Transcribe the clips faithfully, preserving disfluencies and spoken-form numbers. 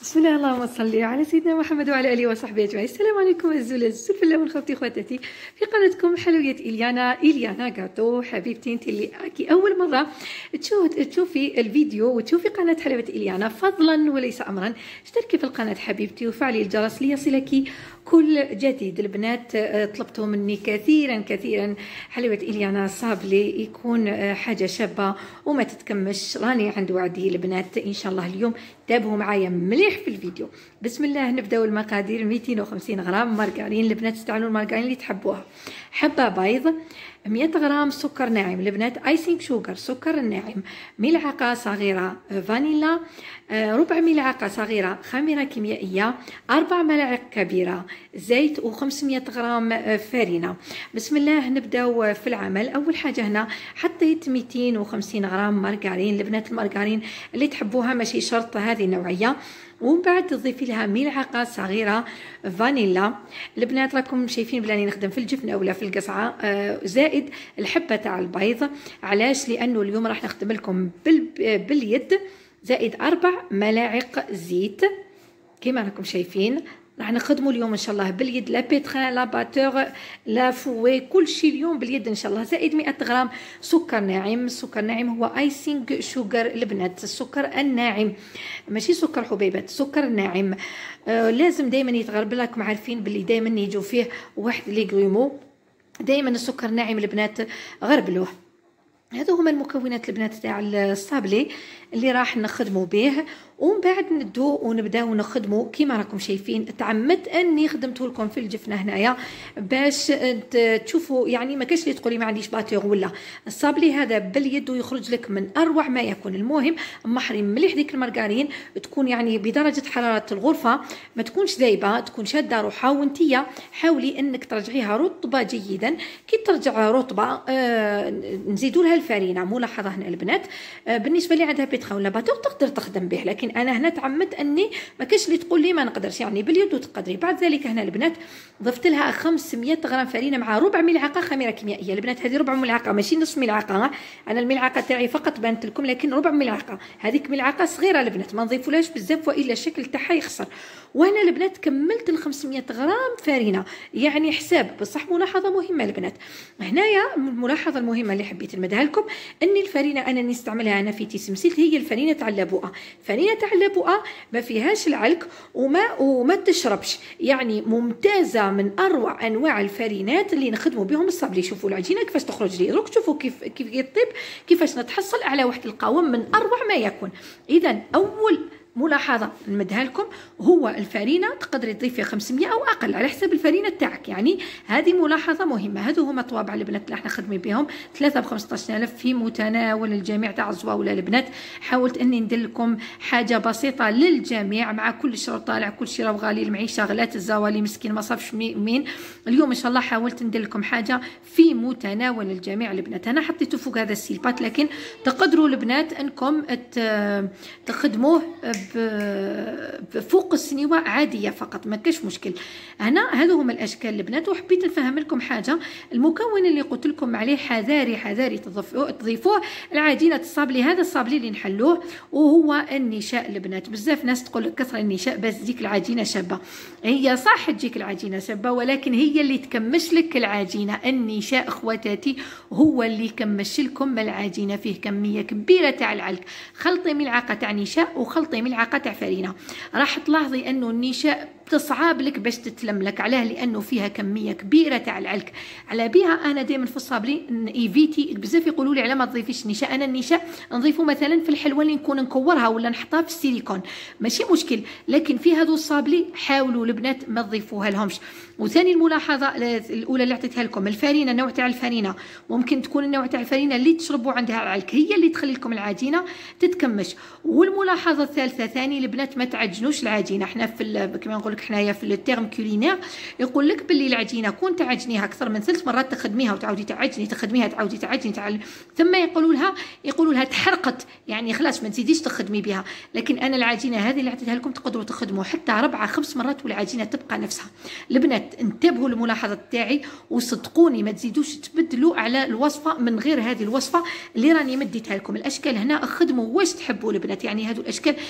بسم الله، اللهم صل على سيدنا محمد وعلى اله وصحبه اجمعين. السلام عليكم الزولا الزول في الله من خوتي خواتاتي في قناتكم حلويات إليانا إليانا كاطو. حبيبتي انت اللي راكي اول مره تشوف تشوفي الفيديو وتشوفي قناه حلويات إليانا، فضلا وليس امرا اشتركي في القناه حبيبتي وفعلي الجرس ليصلك كل جديد. البنات طلبتوا مني كثيرا كثيرا حلويات إليانا صابلي يكون حاجه شابه وما تتكمش. راني عند وعدي البنات ان شاء الله اليوم. تابعوا معايا مليح في الفيديو. بسم الله نبداو المقادير. مئتين وخمسين غرام مارغرين، البنات استعملوا المارغرين اللي تحبوها. حبه بيض، مئة غرام سكر ناعم البنات ايسينغ شوغر سكر ناعم، ملعقه صغيره فانيلا، ربع ملعقه صغيره خميره كيميائيه، اربع ملاعق كبيره زيت، وخمسمئة غرام فرينه. بسم الله نبداو في العمل. اول حاجه هنا حطيت مئتين وخمسين غرام مارغرين البنات، المارغرين اللي تحبوها ماشي شرط هذه النوعيه. ومن بعد تضيفي لها ملعقه صغيره فانيلا البنات. راكم شايفين بلاني نخدم في الجفنه ولا في القصعه، آه زائد الحبه تاع البيض. علاش؟ لانه اليوم راح نخدم لكم باليد، زائد اربع ملاعق زيت كما راكم شايفين. راح نخدموا اليوم ان شاء الله باليد، لا بيتران لا باتور لا فوي، كل شيء اليوم باليد ان شاء الله. زائد مئة غرام سكر ناعم. السكر ناعم هو ايسينغ شوغر البنات، السكر الناعم ماشي سكر حبيبات، سكر ناعم. آه لازم دائما يتغربل. راكم عارفين باللي دائما يجوا فيه واحد لي غريمو، دائما السكر ناعم البنات غربلوه. هذو هما المكونات البنات تاع الصابلي اللي راح نخدموا به. ومن بعد ندو ونبداو نخدموا كيما راكم شايفين. تعمدت اني خدمته لكم في الجفنه هنايا باش تشوفوا، يعني ما كاش اللي تقولي ما عنديش باتور ولا. الصابلي هذا باليد ويخرج لك من اروع ما يكون. المهم محري مليح ديك المارغرين تكون يعني بدرجه حراره الغرفه، ما تكونش ذايبه، تكون شاده روحها. وانتيا حاولي انك ترجعيها رطبه جيدا. كي ترجع رطبه آه نزيدوا لها الفرينه. ملاحظه هنا البنات، آه بالنسبه لي عندها بيتخا ولا باتور تقدر تخدم به، لكن انا هنا تعمدت اني ما كاش اللي تقول لي ما نقدرش، يعني باليد تقدري. بعد ذلك هنا البنات ضفت لها خمسمئة غرام فرينه مع ربع ملعقه خميره كيميائيه البنات. هذه ربع ملعقه ماشي نص ملعقه، انا الملعقه تاعي فقط بانت لكم، لكن ربع ملعقه. هذيك ملعقه صغيره البنات، ما نضيفولهاش بزاف والا الشكل تاعها يخسر. وهنا البنات كملت ال خمسمئة غرام فرينه، يعني حساب بصح. ملاحظه مهمه البنات هنايا، الملاحظه المهمه اللي حبيت نمدها لكم ان الفرينه انا نستعملها انا في تيسمسيل هي الفرينه تاع اللبوءه. فرينه تاع اللبوءه ما فيهاش العلك وما وما تشربش، يعني ممتازه، من اروع انواع الفرينات اللي نخدموا بهم الصابلي. شوفوا العجينه كيفاش تخرج لي، دروك شوفوا كيف كيف يطيب، كيفاش نتحصل على واحد القوام من اروع ما يكون. اذا اول ملاحظه نمدها لكم هو الفرينه تقدري تضيفي خمسمئة او اقل على حسب الفرينه تاعك، يعني هذه ملاحظه مهمه. هذو هما طوابع البنات اللي راح نخدمي بهم، ثلاثة ب خمسطاش ألف في متناول الجميع تاع الزواوله البنات. حاولت اني ندير لكم حاجه بسيطه للجميع، مع كل شيء طالع كل شيء راه غالي، المعيشه غلات، الزوالي مسكين ما صافش مين. اليوم ان شاء الله حاولت ندير لكم حاجه في متناول الجميع البنات. انا حطيته فوق هذا السيلبات، لكن تقدروا البنات انكم تخدموه فوق السنيوه عاديه فقط، ما كاش مشكل. هنا هذو هما الاشكال البنات. وحبيت نفهم لكم حاجه، المكون اللي قلت لكم عليه حذاري حذاري تضيفوه العجينه الصابلي. هذا الصابلي اللي نحلوه وهو النشاء البنات. بزاف ناس تقول لك كثر النشاء بس تجيك العجينه شابه. هي صح تجيك العجينه شابه، ولكن هي اللي تكمش لك العجينه. النشاء اخواتاتي هو اللي يكمش لكم العجينه، فيه كميه كبيره تاع العلك. خلطي ملعقه تاع نشاء وخلطي ملعقه تاع فرينه، راح تلاحظي انه النشاء تصعب لك باش تتلملك. علاه؟ لانه فيها كميه كبيره تاع العلك. على بها انا دائما في الصابلي ايفيتي. بزاف يقولوا لي على ما تضيفيش النشاء. انا النشاء نضيفه مثلا في الحلوه اللي نكون نكورها ولا نحطها في السيليكون ماشي مشكل، لكن في هذو الصابلي حاولوا البنات ما تضيفوها لهمش. وثاني الملاحظه الاولى اللي عطيتها لكم، الفرينه، النوع تاع الفرينه ممكن تكون النوع تاع الفرينه اللي تشربوا عندها العلك، هي اللي تخلي لكم العجينه تتكمش. والملاحظه الثالثه ثاني البنات ما تعجنوش العجينه. احنا في كما نقول لك حنايا في التيرم كولينير يقول لك باللي العجينه كون تعجنيها اكثر من ثلاث مرات تخدميها وتعاودي تعجني تخدميها تعاودي تعجني تعل... ثم يقولوا لها يقولوا لها تحرقت، يعني خلاص ما تزيديش تخدمي بها. لكن انا العجينه هذه اللي عطيتها لكم تقدروا تخدموا حتى ربعه خمس مرات والعجينه تبقى نفسها. البنات انتبهوا للملاحظه تاعي وصدقوني ما تزيدوش تبدلوا على الوصفه من غير هذه الوصفه اللي راني مديتها لكم. الاشكال هنا خدموا واش تحبوا البنات، يعني هذو الاشكال اللي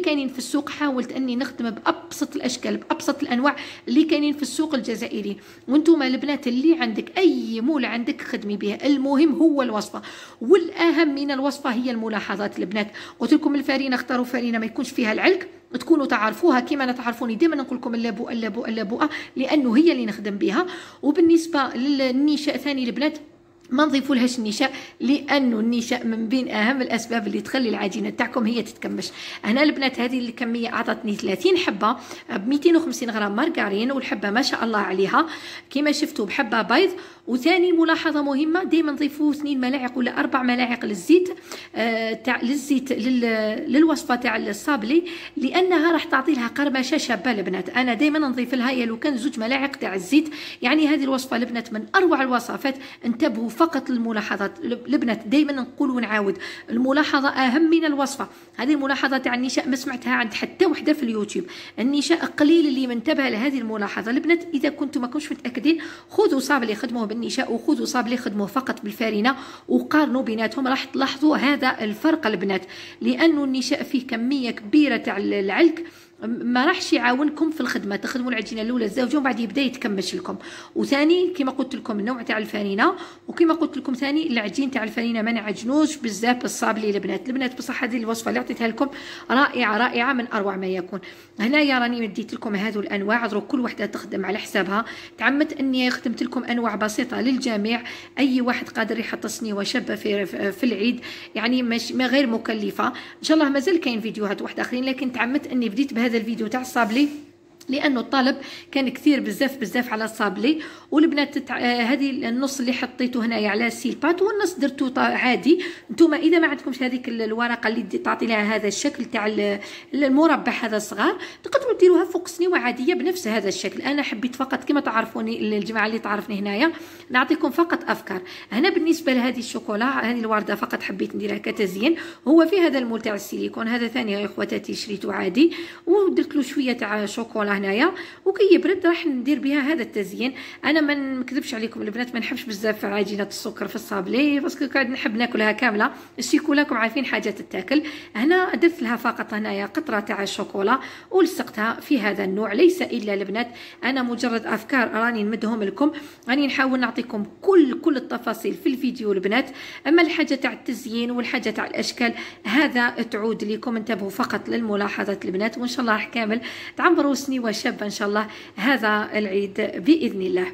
كاينين في السوق. حاولت اني نخدم بابسط الاشكال بابسط الانواع اللي كاينين في السوق الجزائري. وانتم البنات اللي عندك اي مول عندك خدمي بها، المهم هو الوصفه، والاهم من الوصفه هي الملاحظات. البنات قلت لكم الفرينه اختاروا فرينه ما يكونش فيها العلك، تكونوا تعرفوها كما انا تعرفوني دائما نقول لكم اللابوءه اللابوءه اللابوءه لانه هي اللي نخدم بها. وبالنسبه للنشاء ثاني البنات ما نضيفوا لهاش النشاء، لانه النشاء من بين اهم الاسباب اللي تخلي العجينه تاعكم هي تتكمش. هنا البنات هذه الكميه اعطتني ثلاثين حبه ب مئتين وخمسين غرام مارغرين، والحبه ما شاء الله عليها كما شفتوا بحبه بيض. وثاني ملاحظه مهمه، دائما نضيفوا اثنين ملاعق ولا اربع ملاعق للزيت آه تاع للزيت للوصفه تاع الصابلي، لانها راح تعطي لها قرمشه شابه البنات. انا دائما نضيف لها يا لو كان زوج ملاعق تاع الزيت. يعني هذه الوصفه البنات من اروع الوصفات. انتبهوا فقط للملاحظات البنات، دائما نقول ونعاود الملاحظه اهم من الوصفه. هذه الملاحظه تاع النشاء ما سمعتها عند حتى وحده في اليوتيوب. النشاء قليل اللي منتبه لهذه الملاحظه البنات. اذا كنتم ما كنتش متاكدين خذوا صابلي خدموه بالنشاء وخذوا صابلي خدموه فقط بالفارينه وقارنوا بيناتهم، راح تلاحظوا هذا الفرق البنات، لانه النشاء فيه كميه كبيره تاع العلك ما راحش يعاونكم في الخدمه. تخدموا العجينه الاولى الزوجه ومن بعد يبدا يتكمش لكم. وثاني كما قلت لكم النوع تاع الفارينه، وكما قلت لكم ثاني العجين تاع الفارينه ما نعجنوش بزاف الصابلي البنات. البنات بصح هذه الوصفه اللي عطيتها لكم رائعه رائعه من اروع ما يكون. هنايا راني مديت لكم هذو الانواع، دروك كل وحده تخدم على حسابها. تعمدت اني خدمت لكم انواع بسيطه للجميع، اي واحد قادر يحط صنيوه شابه في في العيد، يعني مش ما غير مكلفه. ان شاء الله مازال كاين فيديوهات واحده اخرين، لكن تعمدت اني بديت بهذا الفيديو تاع الصابلي لانه الطلب كان كثير بزاف بزاف على الصابلي. والبنات تتع... آه هذه النص اللي حطيته هنايا على السيلبات والنص درتو عادي. نتوما اذا ما عندكمش هذيك الورقه اللي تعطي لها هذا الشكل تاع المربع هذا الصغار، تقدروا ديروها فوق سنيوه عاديه بنفس هذا الشكل. انا حبيت فقط كما تعرفوني الجماعه اللي تعرفني هنايا نعطيكم فقط افكار. هنا بالنسبه لهذه الشوكولا هذه الورده فقط حبيت نديرها كتزيين. هو في هذا المول تاع السيليكون، هذا ثاني يا اخواتاتي شريته عادي ودرت له شويه تاع شوكولا هنايا، وكي يبرد راح ندير بها هذا التزيين. انا ما نكذبش عليكم البنات ما نحبش بزاف عجينه السكر في الصابلي باسكو قاعد نحب ناكلها كامله. الشيكولا راكم عارفين حاجه تتاكل. هنا درت لها فقط هنايا قطره تاع الشوكولا ولصقتها في هذا النوع. ليس الا البنات انا مجرد افكار راني نمدهم لكم، راني نحاول نعطيكم كل كل التفاصيل في الفيديو البنات. اما الحاجه تاع التزيين والحاجه تاع الاشكال هذا تعود لكم. انتبهوا فقط للملاحظات البنات، وان شاء الله راح كامل تعمروا سنيوه شابه ان شاء الله هذا العيد باذن الله.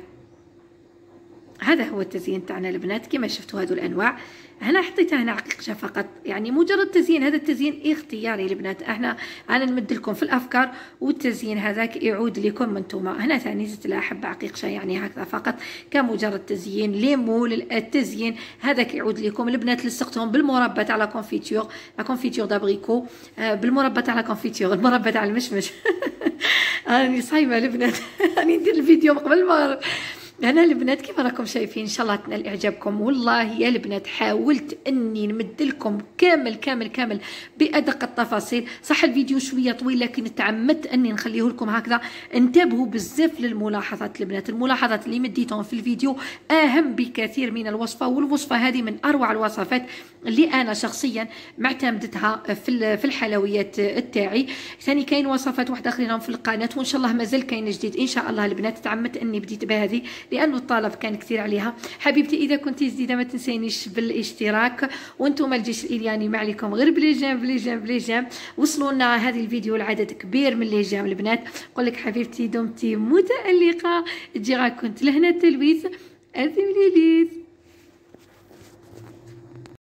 هذا هو التزيين تاعنا البنات كما شفتوا هذو الانواع. هنا حطيتها هنا عقيقشه فقط، يعني مجرد تزيين. هذا التزيين اختياري البنات، احنا انا نمد لكم في الافكار والتزيين هذاك يعود لكم انتوما. هنا ثاني زدت لها حبه عقيقشه يعني هكذا فقط كمجرد تزيين. ليمون التزيين هذاك يعود لكم البنات. لصقتهم بالمربى تاع لا كونفيتور لا كونفيتور دابريكو، بالمربى تاع لا كونفيتور المربى تاع المشمش. راني صايمه البنات راني ندير الفيديو قبل ما هنا البنات كيف راكم شايفين. ان شاء الله تنال اعجابكم. والله يا البنات حاولت اني نمد لكم كامل كامل كامل بادق التفاصيل. صح الفيديو شويه طويل لكن تعمدت اني نخليه لكم هكذا. انتبهوا بزاف للملاحظات البنات، الملاحظات اللي مديتهم في الفيديو اهم بكثير من الوصفه. والوصفه هذه من اروع الوصفات اللي انا شخصيا معتمدتها في في الحلويات تاعي. ثاني كاين وصفات واحده اخرين في القناه وان شاء الله مازال كاين جديد ان شاء الله البنات. تعمدت اني بديت بهذه لانه الطلب كان كثير عليها. حبيبتي اذا كنتي جديده ما تنسينيش بالاشتراك، وانتم الجيش الالياني ما عليكم غير بلي جيم بلي جيم بلي جيم. وصلوا لنا هذه الفيديو لعدد كبير من لي جيم البنات. نقول لك حبيبتي دمتي متالقه. تجي كنت لهنا التلويث. أثملي لي